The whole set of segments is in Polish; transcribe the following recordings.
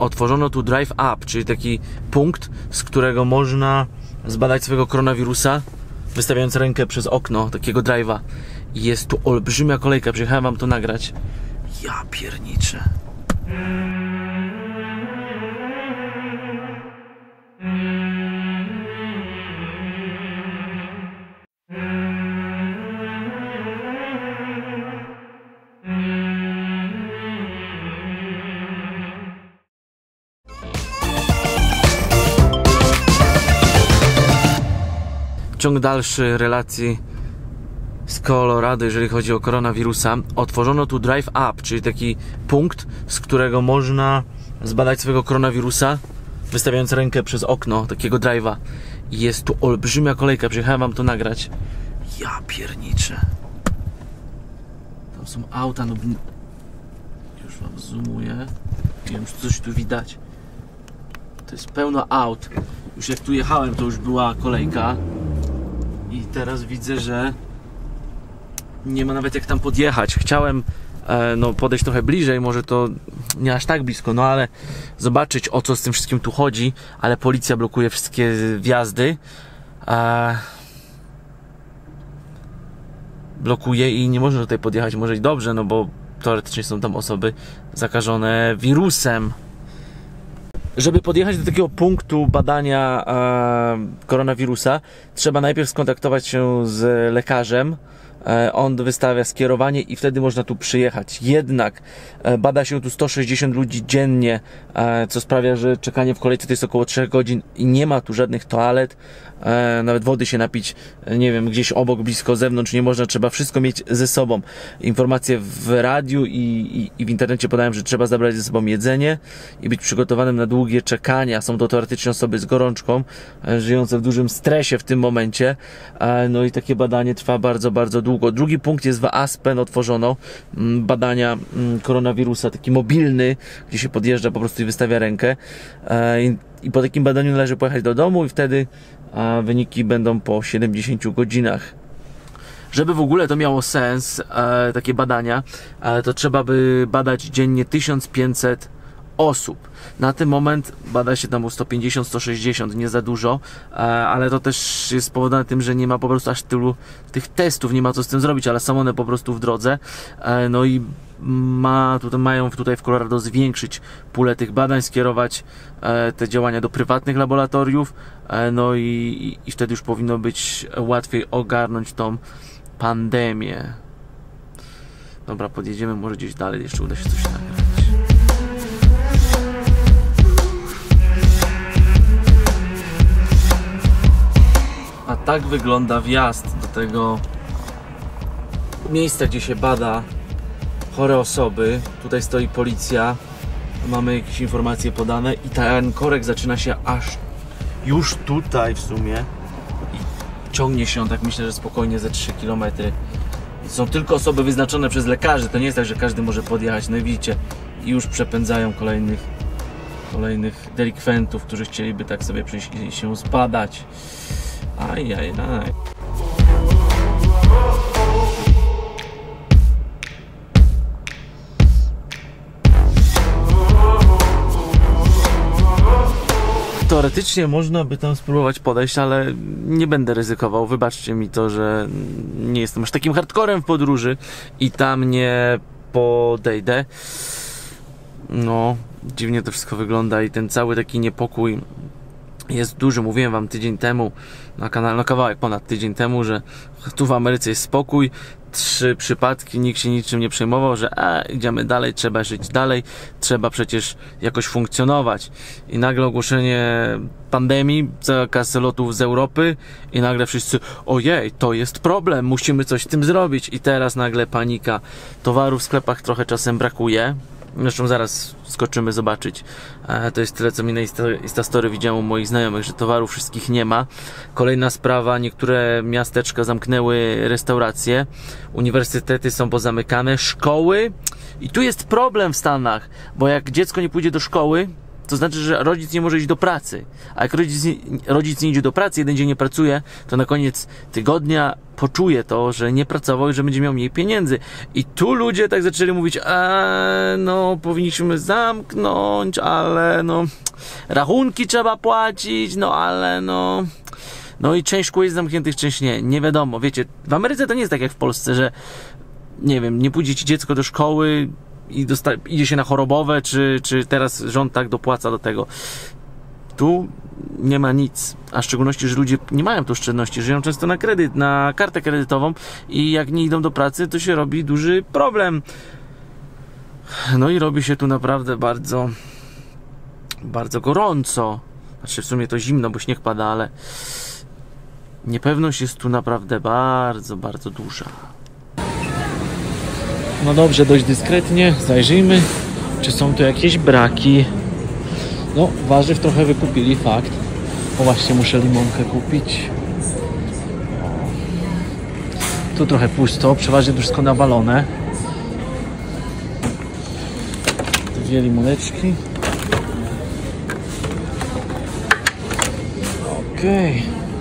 otworzono tu Drive Up, czyli taki punkt, z którego można zbadać swojego koronawirusa, wystawiając rękę przez okno takiego drive'a. I jest tu olbrzymia kolejka, przyjechałem wam to nagrać. Ja pierniczę. Ciąg dalszy relacji z Colorado, jeżeli chodzi o koronawirusa. Otworzono tu Drive Up, czyli taki punkt, z którego można zbadać swojego koronawirusa, wystawiając rękę przez okno takiego drive'a. I jest tu olbrzymia kolejka, przyjechałem wam to nagrać. Ja pierniczę. Tam są auta, no już wam zoomuję. Nie wiem, czy coś tu widać. To jest pełno aut. Już jak tu jechałem, to już była kolejka. I teraz widzę, że nie ma nawet jak tam podjechać. Chciałem no, podejść trochę bliżej, może to nie aż tak blisko, no ale zobaczyć, o co z tym wszystkim tu chodzi. Ale policja blokuje wszystkie wjazdy. Blokuje i nie można tutaj podjechać. Może i dobrze, no bo teoretycznie są tam osoby zakażone wirusem. Żeby podjechać do takiego punktu badania koronawirusa, trzeba najpierw skontaktować się z lekarzem. On wystawia skierowanie i wtedy można tu przyjechać. Jednak bada się tu 160 ludzi dziennie, co sprawia, że czekanie w kolejce to jest około 3 godzin i nie ma tu żadnych toalet. Nawet wody się napić, nie wiem, gdzieś obok, blisko, zewnątrz nie można, trzeba wszystko mieć ze sobą. Informacje w radiu i w internecie podają, że trzeba zabrać ze sobą jedzenie i być przygotowanym na długie czekania. Są to teoretycznie osoby z gorączką, żyjące w dużym stresie w tym momencie. No i takie badanie trwa bardzo, bardzo długo. Drugi punkt jest w Aspen, otworzono badania koronawirusa, taki mobilny, gdzie się podjeżdża po prostu i wystawia rękę. I po takim badaniu należy pojechać do domu i wtedy wyniki będą po 70 godzinach. Żeby w ogóle to miało sens, takie badania, to trzeba by badać dziennie 1500 osób. Na ten moment bada się tam o 150-160, nie za dużo, ale to też jest spowodowane tym, że nie ma po prostu aż tylu tych testów, nie ma co z tym zrobić, ale są one po prostu w drodze. No i mają tutaj w Colorado zwiększyć pulę tych badań, skierować te działania do prywatnych laboratoriów, no i wtedy już powinno być łatwiej ogarnąć tą pandemię. Dobra, podjedziemy może gdzieś dalej, jeszcze uda się coś nagrać. A tak wygląda wjazd do tego miejsca, gdzie się bada chore osoby. Tutaj stoi policja, mamy jakieś informacje podane i ten korek zaczyna się aż już tutaj w sumie i ciągnie się on, tak myślę, że spokojnie ze 3 km. Są tylko osoby wyznaczone przez lekarzy, to nie jest tak, że każdy może podjechać. No i widzicie, już przepędzają kolejnych delikwentów, którzy chcieliby tak sobie przyjść i się zbadać. Ajajaj. Teoretycznie można by tam spróbować podejść, ale nie będę ryzykował. Wybaczcie mi to, że nie jestem aż takim hardcorem w podróży i tam nie podejdę. No, dziwnie to wszystko wygląda i ten cały taki niepokój jest duży. Mówiłem wam tydzień temu na kanale, no kawałek ponad tydzień temu, że tu w Ameryce jest spokój, 3 przypadki, nikt się niczym nie przejmował, że idziemy dalej, trzeba żyć dalej, trzeba przecież jakoś funkcjonować. I nagle ogłoszenie pandemii, zakaz lotów z Europy i nagle wszyscy, ojej, to jest problem, musimy coś z tym zrobić. I teraz nagle panika. Towaru w sklepach trochę czasem brakuje. Zresztą zaraz skoczymy zobaczyć. To jest tyle, co mi na Instastory widziałem u moich znajomych, że towarów wszystkich nie ma. Kolejna sprawa, niektóre miasteczka zamknęły restauracje, uniwersytety są pozamykane, szkoły. I tu jest problem w Stanach, bo jak dziecko nie pójdzie do szkoły, to znaczy, że rodzic nie może iść do pracy. A jak rodzic nie idzie do pracy, jeden dzień nie pracuje, to na koniec tygodnia poczuje to, że nie pracował i że będzie miał mniej pieniędzy. I tu ludzie tak zaczęli mówić, no powinniśmy zamknąć, ale no rachunki trzeba płacić, no ale no... No i część szkół jest zamkniętych, część nie. Nie wiadomo, wiecie, w Ameryce to nie jest tak jak w Polsce, że nie wiem, nie pójdzie ci dziecko do szkoły i idzie się na chorobowe, czy teraz rząd tak dopłaca do tego. Tu nie ma nic, a w szczególności, że ludzie nie mają tu oszczędności, żyją często na kredyt, na kartę kredytową i jak nie idą do pracy, to się robi duży problem. No i robi się tu naprawdę bardzo, bardzo gorąco. Znaczy w sumie to zimno, bo śnieg pada, ale niepewność jest tu naprawdę bardzo, bardzo duża. No dobrze, dość dyskretnie zajrzyjmy, czy są tu jakieś braki. No, warzyw trochę wykupili, fakt. O, właśnie muszę limonkę kupić. Tu trochę pusto, przeważnie to wszystko nawalone. 2 limoneczki. Okej.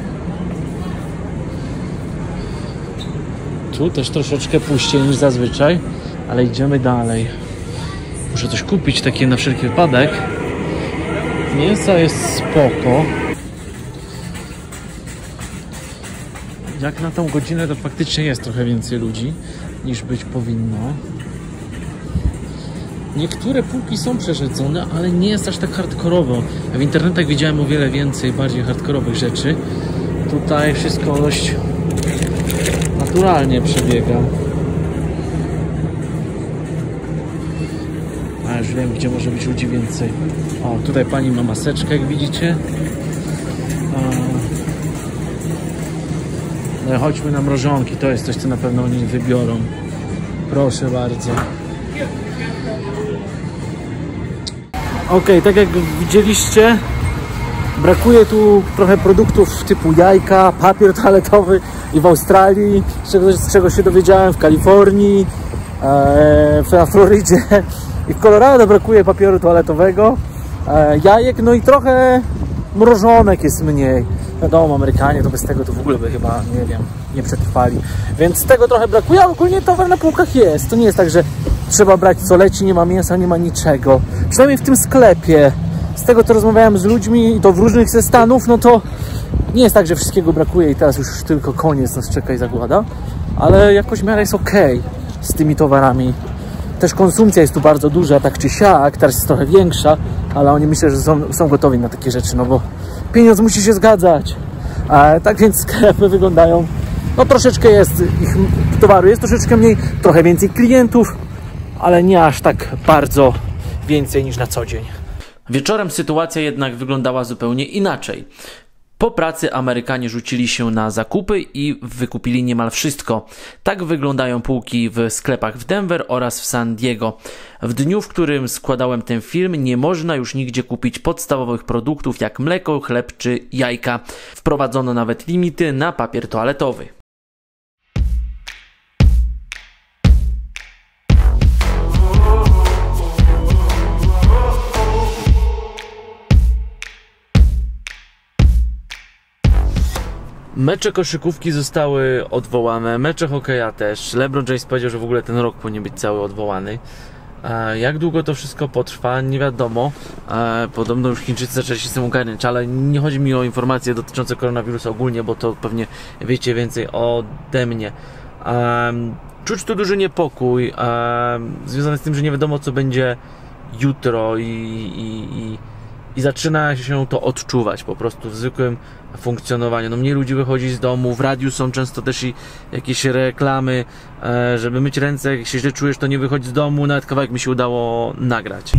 Tu też troszeczkę puściej niż zazwyczaj, ale idziemy dalej. Muszę coś kupić takie na wszelki wypadek. Mięsa jest spoko. Jak na tą godzinę to faktycznie jest trochę więcej ludzi niż być powinno. Niektóre półki są przerzedzone, ale nie jest aż tak hardkorowo. Ja w internetach widziałem o wiele więcej, bardziej hardkorowych rzeczy. Tutaj wszystko dość naturalnie przebiega. A już wiem, gdzie może być ludzi więcej. O, tutaj pani ma maseczkę, jak widzicie. No chodźmy na mrożonki, to jest coś, co na pewno oni wybiorą. Proszę bardzo. Ok, tak jak widzieliście, brakuje tu trochę produktów typu jajka, papier toaletowy i w Australii, z czego się dowiedziałem, w Kalifornii, na Florydzie i w Colorado brakuje papieru toaletowego, jajek, no i trochę mrożonek jest mniej. Wiadomo, Amerykanie to bez tego to w ogóle by chyba, nie wiem, nie przetrwali. Więc tego trochę brakuje, a ogólnie towar na półkach jest. To nie jest tak, że trzeba brać co leci, nie ma mięsa, nie ma niczego. Przynajmniej w tym sklepie. Z tego, co rozmawiałem z ludźmi i to w różnych ze Stanów, no to nie jest tak, że wszystkiego brakuje i teraz już tylko koniec, nas czeka i zagłada. Ale jakoś w miarę jest okej z tymi towarami. Też konsumpcja jest tu bardzo duża, tak czy siak, teraz jest trochę większa, ale oni myślę, że są gotowi na takie rzeczy, no bo pieniądz musi się zgadzać. Tak więc sklepy wyglądają, no troszeczkę jest ich towaru, jest troszeczkę mniej, trochę więcej klientów, ale nie aż tak bardzo więcej niż na co dzień. Wieczorem sytuacja jednak wyglądała zupełnie inaczej. Po pracy Amerykanie rzucili się na zakupy i wykupili niemal wszystko. Tak wyglądają półki w sklepach w Denver oraz w San Diego. W dniu, w którym składałem ten film, nie można już nigdzie kupić podstawowych produktów jak mleko, chleb czy jajka. Wprowadzono nawet limity na papier toaletowy. Mecze koszykówki zostały odwołane, mecze hokeja też. LeBron James powiedział, że w ogóle ten rok powinien być cały odwołany. Jak długo to wszystko potrwa, nie wiadomo. Podobno już Chińczycy zaczęli się z tym ogarniać, ale nie chodzi mi o informacje dotyczące koronawirusa ogólnie, bo to pewnie wiecie więcej ode mnie. Czuć tu duży niepokój, związany z tym, że nie wiadomo, co będzie jutro i zaczyna się to odczuwać po prostu w zwykłym funkcjonowaniu. No mniej ludzi wychodzi z domu, w radiu są często też i jakieś reklamy, żeby myć ręce, jak się źle czujesz, to nie wychodź z domu, nawet kawałek mi się udało nagrać.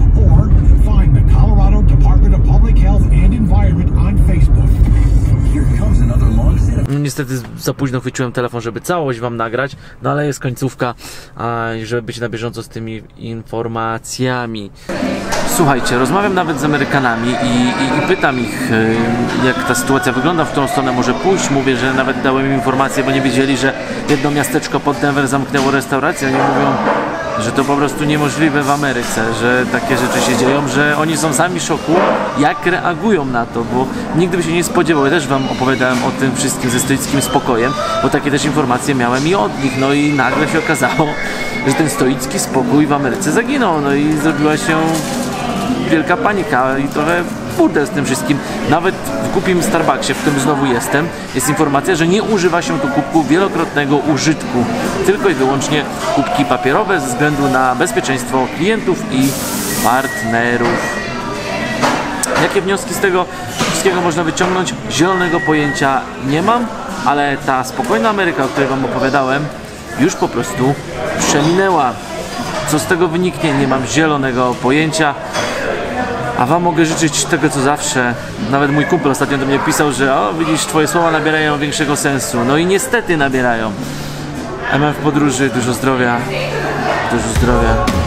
Niestety za późno chwyciłem telefon, żeby całość wam nagrać, no ale jest końcówka, żeby być na bieżąco z tymi informacjami. Słuchajcie, rozmawiam nawet z Amerykanami i pytam ich, jak ta sytuacja wygląda, w którą stronę może pójść. Mówię, że nawet dałem im informację, bo nie wiedzieli, że jedno miasteczko pod Denver zamknęło restaurację. Oni mówią, że to po prostu niemożliwe w Ameryce, że takie rzeczy się dzieją, że oni są sami w szoku, jak reagują na to, bo nigdy by się nie spodziewał. Ja też wam opowiadałem o tym wszystkim ze stoickim spokojem, bo takie też informacje miałem i od nich, no i nagle się okazało, że ten stoicki spokój w Ameryce zaginął, no i zrobiła się wielka panika i trochę burdel z tym wszystkim. Nawet w głupim Starbucksie, w którym znowu jestem, jest informacja, że nie używa się tu kubków wielokrotnego użytku, tylko i wyłącznie kubki papierowe ze względu na bezpieczeństwo klientów i partnerów. Jakie wnioski z tego wszystkiego można wyciągnąć? Zielonego pojęcia nie mam, ale ta spokojna Ameryka, o której wam opowiadałem, już po prostu przeminęła. Co z tego wyniknie? Nie mam zielonego pojęcia. A wam mogę życzyć tego, co zawsze. Nawet mój kumpel ostatnio do mnie pisał, że o, widzisz, twoje słowa nabierają większego sensu. No i niestety nabierają. MF w podróży, dużo zdrowia. Dużo zdrowia.